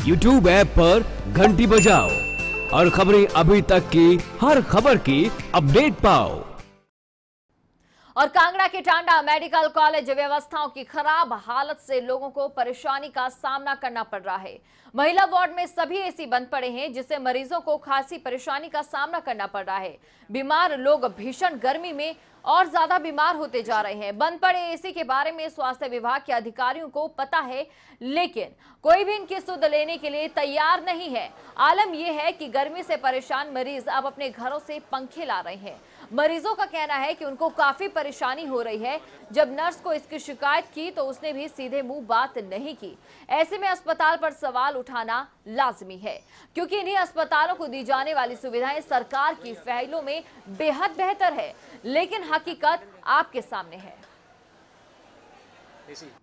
YouTube app पर घंटी बजाओ और खबरें अभी तक की हर खबर की अपडेट पाओ। और कांगड़ा के टांडा मेडिकल कॉलेज व्यवस्थाओं की खराब हालत से लोगों को परेशानी का सामना करना पड़ रहा है। महिला वार्ड में सभी एसी बंद पड़े हैं, जिससे मरीजों को खासी परेशानी का सामना करना पड़ रहा है। बीमार लोग भीषण गर्मी में और ज्यादा बीमार होते जा रहे हैं। बंद पड़े एसी के बारे में स्वास्थ्य विभाग के अधिकारियों को पता है, लेकिन कोई भी इनकी सुध लेने के लिए तैयार नहीं है। आलम यह है कि गर्मी से परेशान मरीज अब अपने घरों से पंखे ला रहे हैं। मरीजों का कहना है कि उनको काफी परेशानी हो रही है। जब नर्स को इसकी शिकायत की तो उसने भी सीधे मुंह बात नहीं की। ऐसे में अस्पताल पर सवाल उठाना लाजमी है, क्योंकि इन्हीं अस्पतालों को दी जाने वाली सुविधाएं सरकार की फाइलों में बेहद बेहतर है, लेकिन हकीकत आपके सामने है।